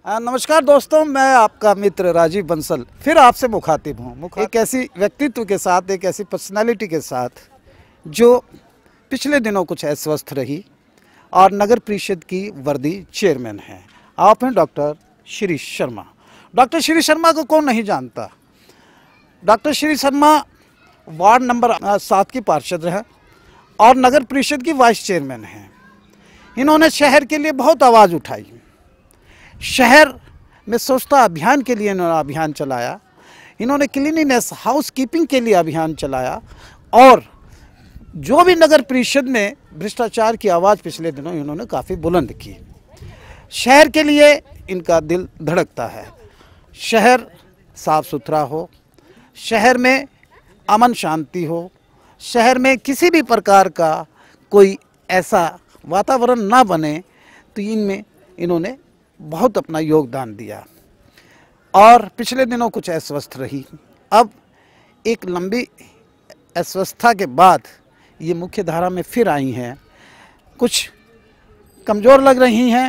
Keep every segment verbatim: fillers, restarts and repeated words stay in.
आ, नमस्कार दोस्तों, मैं आपका मित्र राजीव बंसल फिर आपसे मुखातिब हूँ। एक ऐसी व्यक्तित्व के साथ, एक ऐसी पर्सनालिटी के साथ जो पिछले दिनों कुछ अस्वस्थ रही और नगर परिषद की वर्दी चेयरमैन है। आप हैं डॉक्टर श्री शर्मा। डॉक्टर श्री शर्मा को कौन नहीं जानता। Doctor Shri Sharma ward number सात की पार्षद हैं और नगर परिषद की वाइस चेयरमैन हैं। इन्होंने शहर के लिए बहुत आवाज़ उठाई। शहर में स्वच्छता अभियान के लिए इन्होंने अभियान चलाया। इन्होंने क्लीनिनेस हाउस कीपिंग के लिए अभियान चलाया और जो भी नगर परिषद में भ्रष्टाचार की आवाज़ पिछले दिनों इन्होंने काफ़ी बुलंद की। शहर के लिए इनका दिल धड़कता है। शहर साफ सुथरा हो, शहर में अमन शांति हो, शहर में किसी भी प्रकार का कोई ऐसा वातावरण ना बने, तो इनमें इन्होंने बहुत अपना योगदान दिया। और पिछले दिनों कुछ अस्वस्थ रही। अब एक लंबी अस्वस्थता के बाद ये मुख्य धारा में फिर आई हैं। कुछ कमज़ोर लग रही हैं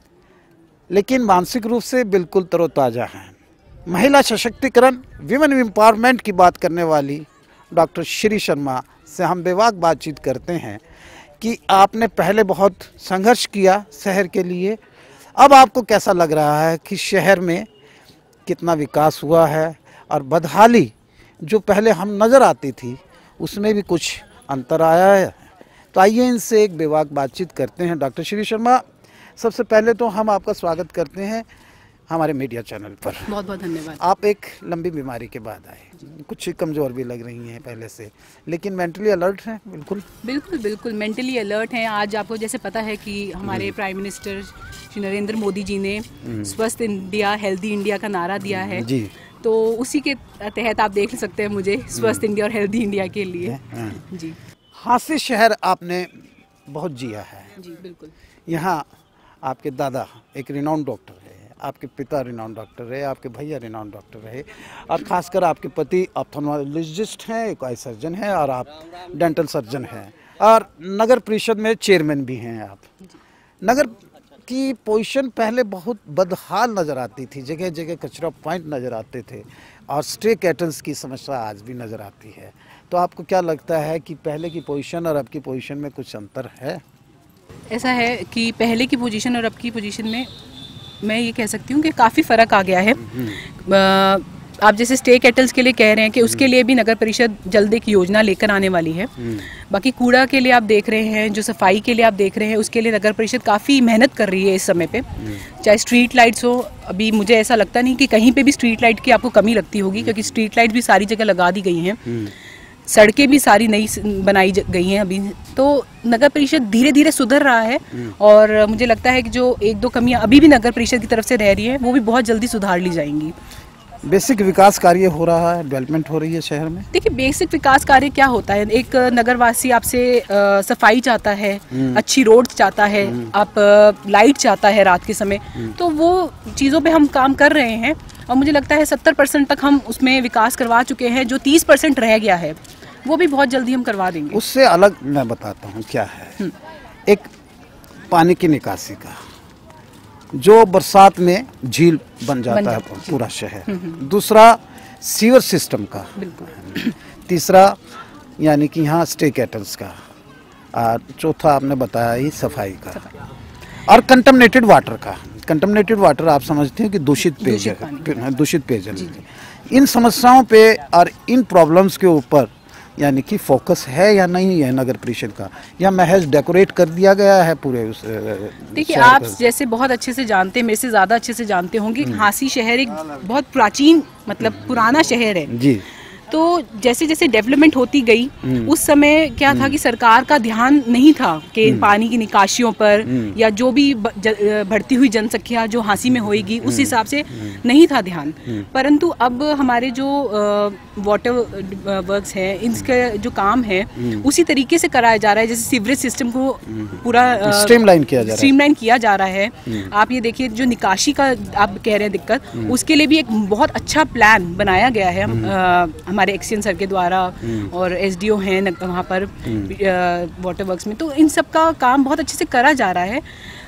लेकिन मानसिक रूप से बिल्कुल तरोताज़ा हैं। महिला सशक्तिकरण, विमेन एम्पावरमेंट की बात करने वाली डॉक्टर श्री शर्मा से हम बेबाक बातचीत करते हैं कि आपने पहले बहुत संघर्ष किया शहर के लिए। अब आपको कैसा लग रहा है कि शहर में कितना विकास हुआ है और बदहाली जो पहले हम नज़र आती थी उसमें भी कुछ अंतर आया है। तो आइए इनसे एक बेबाक बातचीत करते हैं। डॉक्टर श्री शर्मा, सबसे पहले तो हम आपका स्वागत करते हैं हमारे मीडिया चैनल पर। बहुत बहुत धन्यवाद। आप एक लंबी बीमारी के बाद आए, कुछ कमज़ोर भी लग रही हैं पहले से, लेकिन मेंटली अलर्ट हैं। बिल्कुल बिल्कुल बिल्कुल मेंटली अलर्ट हैं। आज आपको जैसे पता है कि हमारे प्राइम मिनिस्टर श्री नरेंद्र मोदी जी ने स्वस्थ इंडिया हेल्दी इंडिया का नारा दिया है जी। तो उसी के तहत आप देख सकते हैं मुझे स्वस्थ इंडिया और हेल्दी इंडिया के लिए जी। हास्य शहर आपने बहुत जिया है जी। बिल्कुल। यहाँ आपके दादा एक रिनाउंड डॉक्टर है, आपके पिता रिनाउंड डॉक्टर रहे, आपके भैया रिनाउंड डॉक्टर रहे और ख़ासकर आपके पति ऑप्थेल्मोलॉजिस्ट हैं, एक आई सर्जन हैं और आप डेंटल सर्जन हैं और नगर परिषद में चेयरमैन भी हैं आप। नगर की पोजीशन पहले बहुत बदहाल नज़र आती थी, जगह जगह कचरा पॉइंट नज़र आते थे और स्ट्रे कैटल्स की समस्या आज भी नज़र आती है। तो आपको क्या लगता है कि पहले की पोजीशन और अब की पोजीशन में कुछ अंतर है? ऐसा है कि पहले की पोजीशन और अब की पोजीशन में मैं ये कह सकती हूँ कि काफ़ी फ़र्क आ गया है। आप जैसे स्टे केटल्स के लिए कह रहे हैं कि उसके लिए भी नगर परिषद जल्द एक योजना लेकर आने वाली है। बाकी कूड़ा के लिए आप देख रहे हैं, जो सफाई के लिए आप देख रहे हैं, उसके लिए नगर परिषद काफ़ी मेहनत कर रही है इस समय पे। चाहे स्ट्रीट लाइट्स हो, अभी मुझे ऐसा लगता नहीं कि कहीं पे भी स्ट्रीट लाइट की आपको कमी लगती होगी, क्योंकि स्ट्रीट लाइट भी सारी जगह लगा दी गई हैं। सड़कें भी सारी नई बनाई गई हैं अभी। तो नगर परिषद धीरे धीरे सुधर रहा है और मुझे लगता है कि जो एक दो कमियां अभी भी नगर परिषद की तरफ से रह रही हैं वो भी बहुत जल्दी सुधार ली जाएंगी। बेसिक विकास कार्य हो रहा है, डेवलपमेंट हो रही है शहर में। देखिए, बेसिक विकास कार्य क्या होता है, एक नगरवासी आपसे सफाई चाहता है, अच्छी रोड चाहता है, आप लाइट चाहता है रात के समय, तो वो चीज़ों पे हम काम कर रहे हैं और मुझे लगता है सत्तर परसेंट तक हम उसमें विकास करवा चुके हैं। जो तीस परसेंट रह गया है वो भी बहुत जल्दी हम करवा देंगे। उससे अलग मैं बताता हूँ क्या है। एक पानी की निकासी का, जो बरसात में झील बन जाता, बन जाता है पूरा शहर। दूसरा सीवर सिस्टम का। तीसरा यानी कि यहाँ स्टे केटल्स का। और चौथा आपने बताया ही सफाई का सफाई। और कंटामिनेटेड वाटर का। कंटामिनेटेड वाटर आप समझते हैं कि दूषित पेयजल, दूषित पेयजल। इन समस्याओं पे और इन प्रॉब्लम्स के ऊपर यानी कि फोकस है या नहीं है नगर परिषद का, या महज डेकोरेट कर दिया गया है पूरे उस? देखिए, आप जैसे बहुत अच्छे से जानते हैं, मेरे से ज़्यादा अच्छे से जानते होंगे, हांसी शहर एक बहुत प्राचीन मतलब पुराना शहर है जी। तो जैसे जैसे डेवलपमेंट होती गई उस समय क्या था कि सरकार का ध्यान नहीं था कि पानी की निकासियों पर या जो भी बढ़ती हुई जनसंख्या जो हांसी में होएगी उस हिसाब से नहीं था ध्यान। परंतु अब हमारे जो वाटर वर्क्स हैं, इनका जो काम है उसी तरीके से कराया जा रहा है। जैसे सीवरेज सिस्टम को पूरा स्ट्रीमलाइन किया जा रहा है स्ट्रीमलाइन किया जा रहा है। आप ये देखिए, जो निकासी का आप कह रहे हैं दिक्कत, उसके लिए भी एक बहुत अच्छा प्लान बनाया गया है हमारे एक्सीएन सर के द्वारा और एसडीओ हैं वहाँ पर वाटर वर्क्स में। तो इन सब का काम बहुत अच्छे से करा जा रहा है।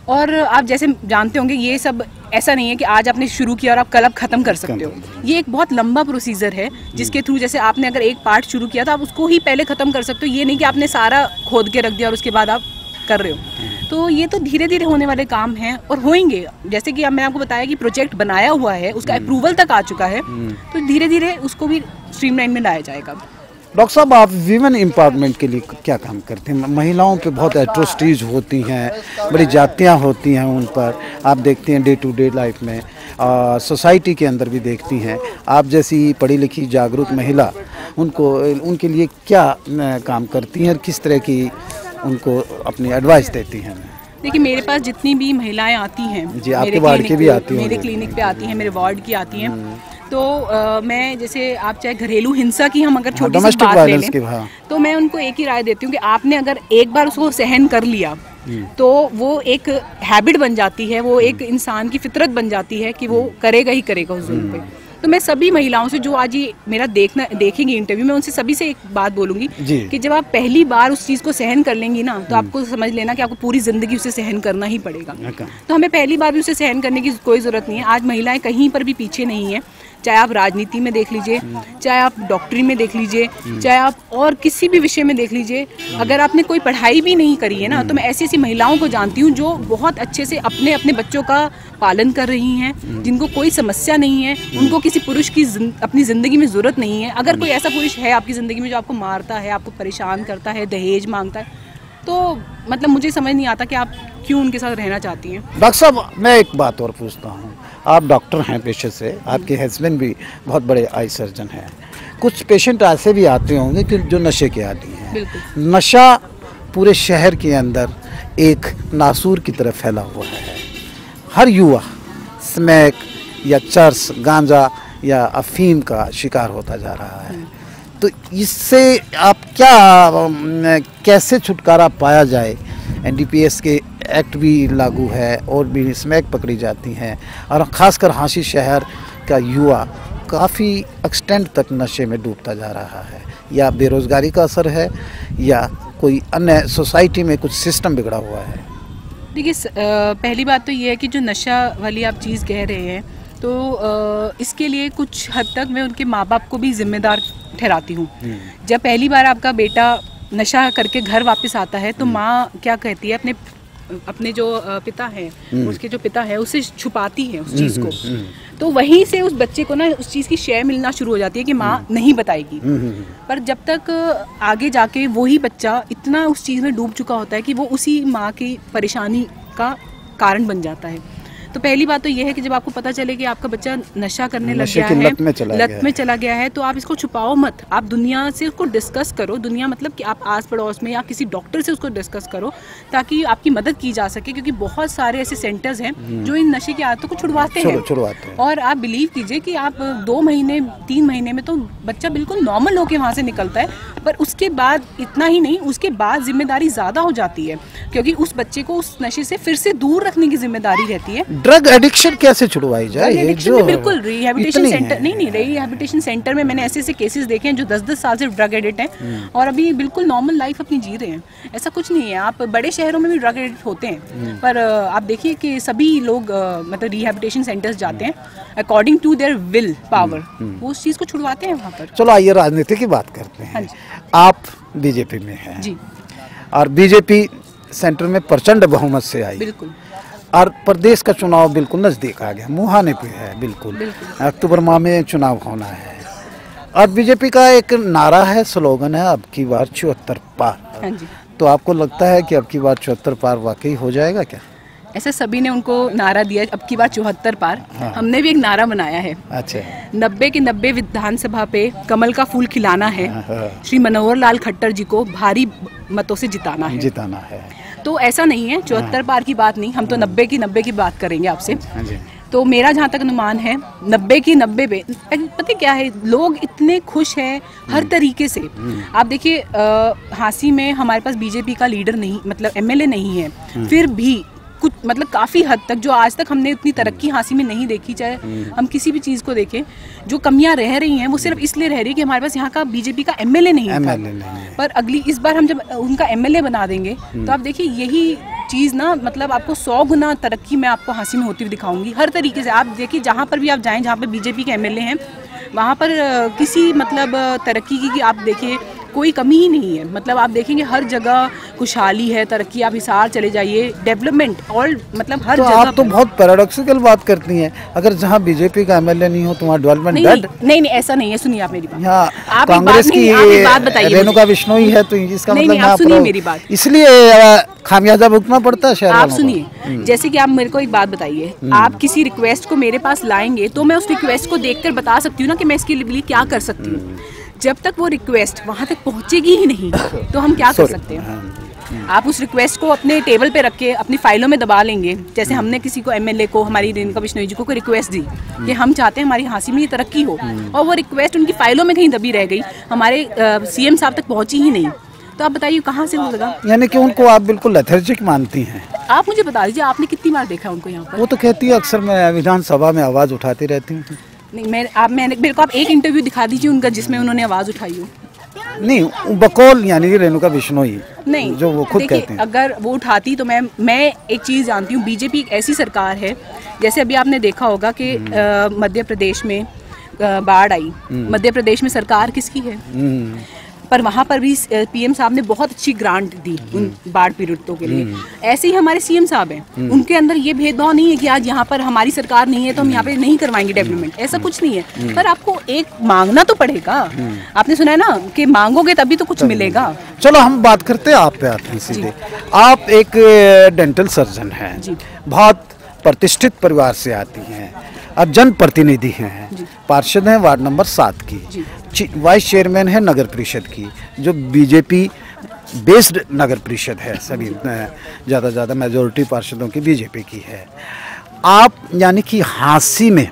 और आप जैसे जानते होंगे ये सब ऐसा नहीं है कि आज आपने शुरू किया और आप कल आप ख़त्म कर सकते हो। ये एक बहुत लंबा प्रोसीजर है जिसके थ्रू जैसे आपने अगर एक पार्ट शुरू किया तो आप उसको ही पहले ख़त्म कर सकते हो। ये नहीं कि आपने सारा खोद के रख दिया और उसके बाद आप कर रहे हो। तो ये तो धीरे धीरे होने वाले काम हैं और होंगे। जैसे कि अब मैं आपको बताया कि प्रोजेक्ट बनाया हुआ है, उसका अप्रूवल तक आ चुका है, तो धीरे धीरे उसको भी स्ट्रीमलाइन में लाया जाएगा। डॉक्टर साहब, आप वीमेन एम्पावरमेंट के लिए क्या काम करते हैं? महिलाओं पे बहुत एट्रोसिटीज़ होती हैं, बड़ी जातियाँ होती हैं उन पर, आप देखते हैं डे टू डे लाइफ में, सोसाइटी के अंदर भी देखती हैं। आप जैसी पढ़ी लिखी जागरूक महिला उनको उनके लिए क्या काम करती हैं और किस तरह की उनको अपनी एडवाइस देती हैं? देखिए, मेरे पास जितनी भी महिलाएं आती हैं, जी, आपके वार्ड की भी आती हैं, मेरे क्लिनिक पे आती हैं, मेरे वार्ड की आती हैं, तो आ, मैं जैसे आप चाहे घरेलू हिंसा की हम अगर छोटी सी बात ले लें, तो मैं उनको एक ही राय देती हूँ कि आपने अगर एक बार उसको सहन कर लिया तो वो एक हैबिट बन जाती है, वो एक इंसान की फितरत बन जाती है कि वो करेगा ही करेगा उस जुल्म पे। तो मैं सभी महिलाओं से जो आज ये मेरा देखना देखेंगी इंटरव्यू में, उनसे सभी से एक बात बोलूंगी कि जब आप पहली बार उस चीज़ को सहन कर लेंगी ना, तो आपको समझ लेना कि आपको पूरी ज़िंदगी उसे सहन करना ही पड़ेगा। तो हमें पहली बार भी उसे सहन करने की कोई ज़रूरत नहीं है। आज महिलाएं कहीं पर भी पीछे नहीं है, चाहे आप राजनीति में देख लीजिए, चाहे आप डॉक्टरी में देख लीजिए, चाहे आप और किसी भी विषय में देख लीजिए। अगर आपने कोई पढ़ाई भी नहीं करी है ना, तो मैं ऐसी ऐसी महिलाओं को जानती हूँ जो बहुत अच्छे से अपने अपने बच्चों का पालन कर रही हैं, जिनको कोई समस्या नहीं है, उनको किसी पुरुष की अपनी ज़िंदगी में ज़रूरत नहीं है। अगर कोई ऐसा पुरुष है आपकी ज़िंदगी में जो आपको मारता है, आपको परेशान करता है, दहेज मांगता है, तो मतलब मुझे समझ नहीं आता कि आप क्यों उनके साथ रहना चाहती हैं। डॉक्टर साहब, मैं एक बात और पूछता हूँ, आप डॉक्टर हैं पेशे से, आपके हस्बैंड भी बहुत बड़े आई सर्जन हैं। कुछ पेशेंट ऐसे भी आते होंगे कि जो नशे के आदी हैं। नशा पूरे शहर के अंदर एक नासूर की तरह फैला हुआ है। हर युवा स्मैक या चर्स, गांजा या अफीम का शिकार होता जा रहा है। तो इससे आप क्या, कैसे छुटकारा पाया जाए? एन डी पी एस के एक्ट भी लागू है और भी स्मैक पकड़ी जाती हैं, और ख़ासकर हांसी शहर का युवा काफ़ी एक्सटेंट तक नशे में डूबता जा रहा है। या बेरोज़गारी का असर है या कोई अन्य सोसाइटी में कुछ सिस्टम बिगड़ा हुआ है? देखिए, पहली बात तो ये है कि जो नशा वाली आप चीज़ कह रहे हैं, तो इसके लिए कुछ हद तक मैं उनके माँ बाप को भी जिम्मेदार ठहराती हूँ। जब पहली बार आपका बेटा नशा करके घर वापस आता है, तो माँ क्या कहती है, अपने अपने जो पिता है, उसके जो पिता है, उसे छुपाती है उस चीज़ को। तो वहीं से उस बच्चे को ना उस चीज़ की शय मिलना शुरू हो जाती है कि माँ नहीं बताएगी। पर जब तक आगे जाके वही बच्चा इतना उस चीज़ में डूब चुका होता है कि वो उसी माँ की परेशानी का कारण बन जाता है। तो पहली बात तो ये है कि जब आपको पता चले कि आपका बच्चा नशा करने लग गया है, लत में चला लत गया में चला गया है, तो आप इसको छुपाओ मत। आप दुनिया से उसको डिस्कस करो। दुनिया मतलब कि आप आस पड़ोस में या किसी डॉक्टर से उसको डिस्कस करो, ताकि आपकी मदद की जा सके। क्योंकि बहुत सारे ऐसे सेंटर्स हैं जो इन नशे की आदतों को छुड़वाते हैं। और आप बिलीव कीजिए कि आप दो महीने तीन महीने में तो बच्चा बिल्कुल नॉर्मल होकर वहाँ से निकलता है। पर उसके बाद इतना ही नहीं, उसके बाद जिम्मेदारी ज़्यादा हो जाती है, क्योंकि उस बच्चे को उस नशे से फिर से दूर रखने की जिम्मेदारी रहती है। ड्रग एडिक्शन कैसे छुड़वाई जाए? ड्रग एडिक्शन में बिल्कुल रिहैबिलिटेशन सेंटर नहीं नहीं रिहैबिलिटेशन सेंटर में मैंने ऐसे ऐसे केसेस देखे हैं जो दस दस साल से ड्रग एडिक्ट हैं और अभी बिल्कुल नॉर्मल लाइफ अपनी जी रहे हैं। ऐसा कुछ नहीं है। आप बड़े शहरों में भी ड्रग एडिक्ट होते हैं, पर आप देखिए कि सभी लोग मतलब रिहैबिलिटेशन सेंटर्स जाते हैं according to their will power, वो उस चीज़ को छुड़वाते हैं वहाँ पर। चलो आइए राजनीति की बात करते हैं। आप बीजेपी में हैं जी, और बीजेपी सेंटर में प्रचंड बहुमत से आई। बिल्कुल। और प्रदेश का चुनाव बिल्कुल नज़दीक आ गया, मुहाने पे है बिल्कुल, बिल्कुल। अक्टूबर माह में चुनाव होना है और बीजेपी का एक नारा है, स्लोगन है, अब की बार चौहत्तर पार। हाँ जी। तो आपको लगता है कि अब की बार चौहत्तर पार वाकई हो जाएगा क्या? ऐसा सभी ने उनको नारा दिया अब की बार चौहत्तर पार। हाँ। हमने भी एक नारा बनाया है। अच्छा। नब्बे के नब्बे विधानसभा पे कमल का फूल खिलाना है। हाँ। श्री मनोहर लाल खट्टर जी को भारी मतों से जिताना है। जिताना है। तो ऐसा नहीं है, चौहत्तर हाँ। पार की बात नहीं, हम तो नब्बे की नब्बे की बात करेंगे आपसे। हाँ जी। तो मेरा जहाँ तक अनुमान है नब्बे की नब्बे पे, पता क्या है, लोग इतने खुश हैं हर तरीके से। आप देखिए हांसी में हमारे पास बीजेपी का लीडर नहीं, मतलब एमएलए नहीं है, फिर भी कुछ मतलब काफ़ी हद तक जो आज तक हमने इतनी तरक्की हांसी में नहीं देखी, चाहे हम किसी भी चीज़ को देखें, जो कमियां रह रही हैं वो सिर्फ इसलिए रह रही है कि हमारे पास यहाँ का बीजेपी का एमएलए नहीं था। पर अगली इस बार हम जब उनका एमएलए बना देंगे तो आप देखिए यही चीज़ ना मतलब आपको सौ गुना तरक्की मैं आपको हासिल में होती हुई दिखाऊंगी हर तरीके से। आप देखिए जहाँ पर भी आप जाएं, जहाँ पर बीजेपी के एमएलए हैं, वहाँ पर किसी मतलब तरक्की की, की आप देखिए कोई कमी ही नहीं है। मतलब आप देखेंगे हर जगह खुशहाली है, तरक्की। आप हिसार चले जाइए, डेवलपमेंट और मतलब हर तो जगह। आप तो बहुत पैराडॉक्सिकल बात करती हैं, अगर जहाँ बीजेपी का एमएलए नहीं हो तो वहाँ डेवलपमेंट नहीं, डेड। नहीं नहीं ऐसा नहीं है, सुनिए आप मेरी बात। यहाँ आप कांग्रेस की बात बताइए, रेणुका बिश्नोई है, तो इसका नहीं, मतलब नहीं, आप सुनिए मेरी बात। इसलिए खामियाजा भुगतना पड़ता है शहर आप वालों को। सुनिए, जैसे कि आप मेरे को एक बात बताइए, आप किसी रिक्वेस्ट को मेरे पास लाएंगे तो मैं उस रिक्वेस्ट को देखकर बता सकती हूँ ना कि मैं इसके लिए क्या कर सकती हूँ। जब तक वो रिक्वेस्ट वहाँ तक पहुँचेगी ही नहीं तो हम क्या कर सकते हैं। आप उस रिक्वेस्ट को अपने टेबल पे रख के अपनी फाइलों में दबा लेंगे। जैसे हमने किसी को एमएलए को, हमारी रेणुका बिश्नोई जी को कोई रिक्वेस्ट दी कि हम चाहते हैं हमारी हासिल में ये तरक्की हो, और वो रिक्वेस्ट उनकी फाइलों में कहीं दबी रह गई, हमारे सीएम साहब तक पहुँची ही नहीं, तो आप बताइए कहाँ से होगा। यानी कि उनको आप बिल्कुल लेथर्जिक मानती हैं। आप मुझे बता दीजिए, आपने कितनी बार देखा उनको यहाँ पर? वो तो कहती है अक्सर मैं विधानसभा में आवाज़ उठाती रहती हूँ। नहीं, मैं आप मैंने मेरे को आप एक इंटरव्यू दिखा दीजिए उनका जिसमें उन्होंने आवाज़ उठाई हो। नहीं, बकौल यानी रेणुका बिश्नोई नहीं, जो वो खुद कहते हैं। अगर वो उठाती तो मैं मैं एक चीज़ जानती हूँ, बीजेपी एक ऐसी सरकार है, जैसे अभी आपने देखा होगा कि मध्य प्रदेश में बाढ़ आई। मध्य प्रदेश में सरकार किसकी है? पर वहाँ पर भी पीएम साहब ने बहुत अच्छी ग्रांट दी उन बाढ़ पीड़ितों के लिए। ऐसे ही हमारे सीएम साहब हैं, उनके अंदर ये भेदभाव नहीं है कि आज यहाँ पर हमारी सरकार नहीं है तो हम यहाँ पे नहीं करवाएंगे डेवलपमेंट, ऐसा कुछ नहीं है। पर आपको एक मांगना तो पड़ेगा। आपने सुना है ना कि मांगोगे तभी तो कुछ मिलेगा। चलो हम बात करते हैं, आप पे आते हैं सीधे। आप एक डेंटल सर्जन हैं, बहुत प्रतिष्ठित परिवार से आती हैं, अब जनप्रतिनिधि हैं, पार्षद हैं वार्ड नंबर सात की, वाइस चेयरमैन है नगर परिषद की, जो बीजेपी बेस्ड नगर परिषद है, सभी ज़्यादा ज़्यादा मेजोरिटी पार्षदों की बीजेपी की है। आप यानी कि हाँसी में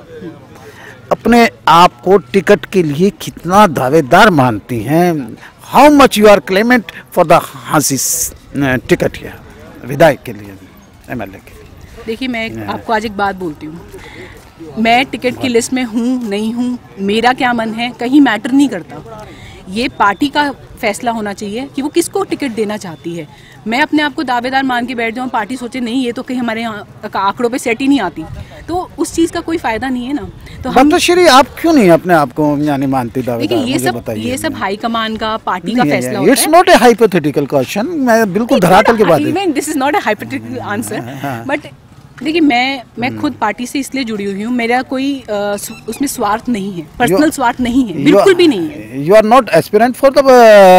अपने आप को टिकट के लिए कितना दावेदार मानती हैं? How much you are claimant for the Hansi ticket या विधायक के लिए, एमएलए के लिए? देखिए, मैं आपको आज एक बात बोलती हूँ, मैं टिकट की लिस्ट में हूँ नहीं हूँ, मेरा क्या मन है कहीं मैटर नहीं करता। ये पार्टी का फैसला होना चाहिए कि वो किसको टिकट देना चाहती है। मैं अपने आप को दावेदार मान के बैठ जाऊँ, पार्टी सोचे नहीं ये तो कहीं हमारे आंकड़ों पे सेट ही नहीं आती, तो उस चीज़ का कोई फायदा नहीं है ना। तो हम श्री आप क्यों नहीं अपने आप को यानी मानती दावेदार? देखिए, ये सब ये सब हाईकमान का, पार्टी का फैसला होता है। It's not a hypothetical question, मैं बिल्कुल धरातल के बात है। This is not a hypothetical answer, but देखिए, मैं मैं खुद पार्टी से इसलिए जुड़ी हुई हूँ, मेरा कोई आ, उसमें स्वार्थ नहीं है, पर्सनल स्वार्थ नहीं है, बिल्कुल भी नहीं है। You are not aspirant for the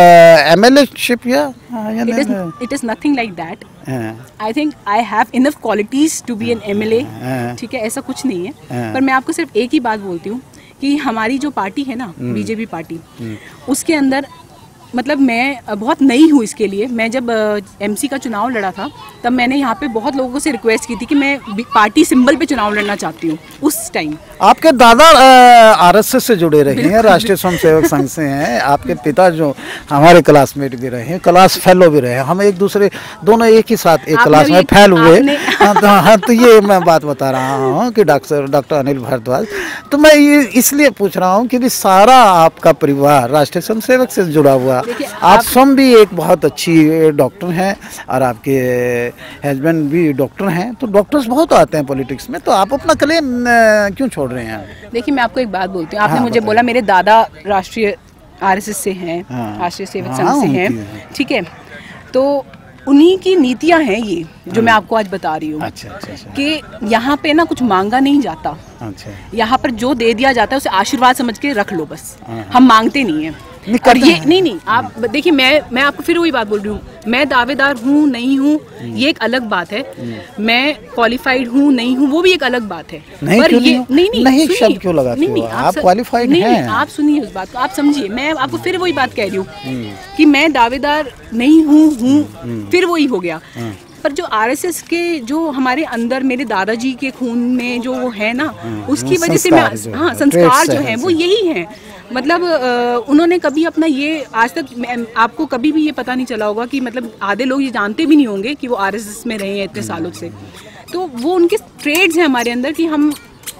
MLAship या? It is it is nothing like that. I think I have enough qualities to be an MLA. ठीक है, ऐसा कुछ नहीं है। पर मैं आपको सिर्फ एक ही बात बोलती हूँ कि हमारी जो पार्टी है ना, बीजेपी पार्टी, उसके अंदर मतलब मैं बहुत नई हूँ इसके लिए। मैं जब एमसी का चुनाव लड़ा था तब मैंने यहाँ पे बहुत लोगों से रिक्वेस्ट की थी कि मैं पार्टी सिंबल पे चुनाव लड़ना चाहती हूँ उस टाइम। आपके दादा आरएसएस से जुड़े रहे हैं, राष्ट्रीय स्वयंसेवक संघ से हैं। आपके पिता जो हमारे क्लासमेट भी रहे हैं, क्लास फेलो भी रहे हैं, हम एक दूसरे दोनों एक ही साथ एक क्लास में फेल हुए। हाँ, तो ये मैं बात बता रहा हूँ कि डॉक्टर डॉक्टर अनिल भारद्वाज। तो मैं ये इसलिए पूछ रहा हूँ कि सारा आपका परिवार राष्ट्रीय स्वयंसेवक से जुड़ा हुआ। आप स्वयं भी एक बहुत अच्छी डॉक्टर हैं और आपके हस्बैंड भी डॉक्टर हैं, तो डॉक्टर्स बहुत आते हैं पॉलिटिक्स में, तो आप अपना क्लेम क्यों छोड़ रहे हैं? देखिए, मैं आपको एक बात बोलती हूँ। आपने हाँ, मुझे बोला मेरे दादा राष्ट्रीय आरएसएस से हैं, हाँ, राष्ट्रीय सेवक संघ हाँ, से हैं, ठीक है, तो उन्हीं की नीतियां हैं ये जो मैं आपको आज बता रही हूँ। अच्छा, अच्छा, अच्छा। कि यहाँ पे ना कुछ मांगा नहीं जाता। अच्छा। यहाँ पर जो दे दिया जाता है उसे आशीर्वाद समझ के रख लो बस। हम मांगते नहीं है। और ये नहीं नहीं आप देखिए, मैं मैं आपको फिर वही बात बोल रही हूँ, मैं दावेदार हूँ नहीं हूँ ये एक अलग बात है, मैं क्वालिफाइड हूँ नहीं हूँ वो भी एक अलग बात है। नहीं, पर ये नहीं नहीं, नहीं शब्द क्यों लगाते हो? आप क्वालिफाइड हैं। आप सुनिए उस बात को, आप समझिए। मैं आपको फिर वही बात कह रही हूँ कि मैं दावेदार नहीं हूँ हूँ फिर वही हो गया। पर जो आरएसएस के जो हमारे अंदर मेरे दादाजी के खून में जो है ना, उसकी वजह से मैं हाँ संस्कार जो है वो यही है। मतलब उन्होंने कभी अपना ये आज तक आपको कभी भी ये पता नहीं चला होगा कि मतलब आधे लोग ये जानते भी नहीं होंगे कि वो आरएसएस में रहे हैं इतने सालों से। तो वो उनके ट्रेड्स हैं हमारे अंदर कि हम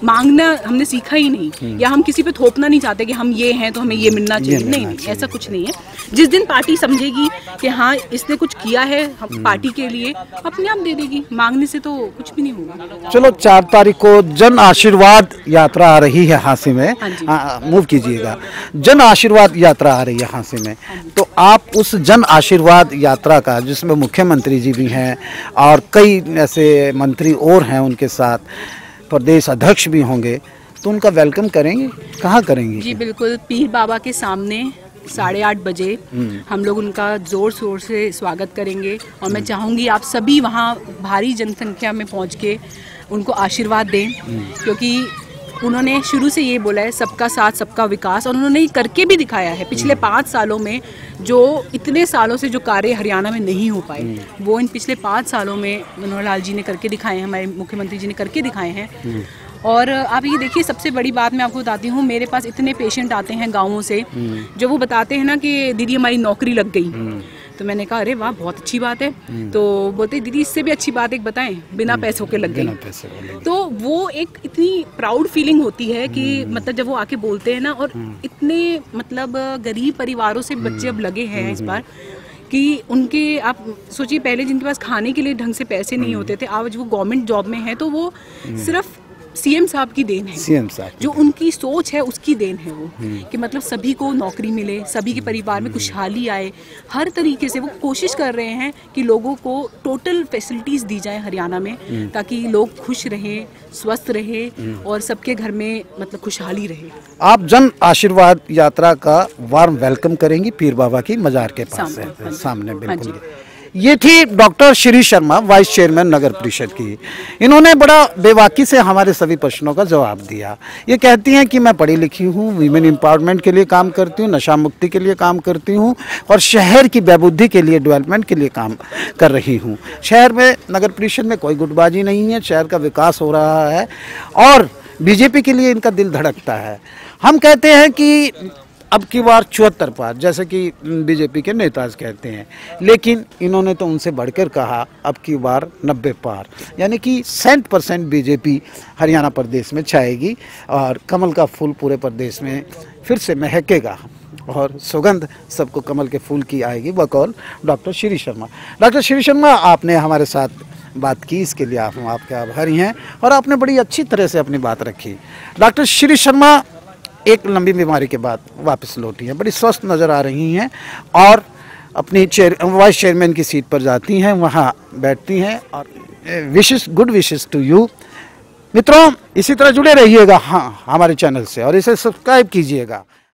मांगना हमने सीखा ही नहीं, या हम किसी पे थोपना नहीं चाहते कि हम ये हैं तो हमें ये मिलना चाहिए। ये नहीं, नहीं ऐसा कुछ नहीं है। जिस दिन पार्टी समझेगी कि हाँ इसने कुछ किया है हम पार्टी के लिए, अपने आप दे देगी। मांगने से तो कुछ भी नहीं होगा। चलो, चार तारीख को जन आशीर्वाद यात्रा आ रही है हांसी में, मूव कीजिएगा। जन आशीर्वाद यात्रा आ रही है हांसी में, तो आप उस जन आशीर्वाद यात्रा का, जिसमें मुख्यमंत्री जी भी हैं और कई ऐसे मंत्री और हैं, उनके साथ प्रदेश अध्यक्ष भी होंगे, तो उनका वेलकम करेंगे? कहाँ करेंगे? जी बिल्कुल, पीर बाबा के सामने साढ़े आठ बजे हम लोग उनका ज़ोर शोर से स्वागत करेंगे। और मैं चाहूँगी आप सभी वहाँ भारी जनसंख्या में पहुँच के उनको आशीर्वाद दें, क्योंकि उन्होंने शुरू से ये बोला है सबका साथ सबका विकास, और उन्होंने करके भी दिखाया है। पिछले पाँच सालों में जो इतने सालों से जो कार्य हरियाणा में नहीं हो पाए, वो इन पिछले पाँच सालों में मनोहर लाल जी ने करके दिखाए हैं, हमारे मुख्यमंत्री जी ने करके दिखाए हैं। और आप ये देखिए, सबसे बड़ी बात मैं आपको बताती हूँ, मेरे पास इतने पेशेंट आते हैं गाँवों से जो वो बताते हैं ना कि दीदी हमारी नौकरी लग गई। तो मैंने कहा अरे वाह, बहुत अच्छी बात है। तो बोलते दीदी इससे भी अच्छी बात एक बताएं, बिना पैसों के लग गई। तो वो एक इतनी प्राउड फीलिंग होती है कि मतलब जब वो आके बोलते हैं ना, और इतने मतलब गरीब परिवारों से बच्चे अब लगे हैं इस बार कि उनके, आप सोचिए पहले जिनके पास खाने के लिए ढंग से पैसे नहीं होते थे, आज वो गवर्नमेंट जॉब में है, तो वो सिर्फ सीएम साहब की देन है। सीएम साहब जो उनकी सोच है उसकी देन है वो, कि मतलब सभी को नौकरी मिले, सभी के परिवार में खुशहाली आए। हर तरीके से वो कोशिश कर रहे हैं कि लोगों को टोटल फैसिलिटीज़ दी जाए हरियाणा में, ताकि लोग खुश रहें, स्वस्थ रहें और सबके घर में मतलब खुशहाली रहे। आप जन आशीर्वाद यात्रा का वार्म वेलकम करेंगी पीर बाबा की मजार के पास है, सामने बिल्कुल। ये थी doctor Shri Sharma, vice chairman नगर परिषद की। इन्होंने बड़ा बेबाकी से हमारे सभी प्रश्नों का जवाब दिया। ये कहती हैं कि मैं पढ़ी लिखी हूँ, वीमेन एम्पावरमेंट के लिए काम करती हूँ, नशा मुक्ति के लिए काम करती हूँ और शहर की बेबुद्धि के लिए, डेवलपमेंट के लिए काम कर रही हूँ। शहर में, नगर परिषद में कोई गुटबाजी नहीं है, शहर का विकास हो रहा है और बीजेपी के लिए इनका दिल धड़कता है। हम कहते हैं कि अब की बार चौहत्तर पार, जैसे कि बीजेपी के नेता कहते हैं, लेकिन इन्होंने तो उनसे बढ़कर कहा अब की बार नब्बे पार, यानी कि सेंट परसेंट बीजेपी हरियाणा प्रदेश में छाएगी और कमल का फूल पूरे प्रदेश में फिर से महकेगा और सुगंध सबको कमल के फूल की आएगी, बकौल डॉक्टर श्री शर्मा। डॉक्टर श्री शर्मा, आपने हमारे साथ बात की, इसके लिए आप हम आपके आभारी हैं और आपने बड़ी अच्छी तरह से अपनी बात रखी। डॉक्टर श्री शर्मा एक लंबी बीमारी के बाद वापस लौटी हैं, बड़ी स्वस्थ नज़र आ रही हैं और अपनी चेयर वाइस चेयरमैन की सीट पर जाती हैं, वहाँ बैठती हैं और विशेष गुड विशेष टू यू। मित्रों, इसी तरह जुड़े रहिएगा हाँ हमारे चैनल से और इसे सब्सक्राइब कीजिएगा।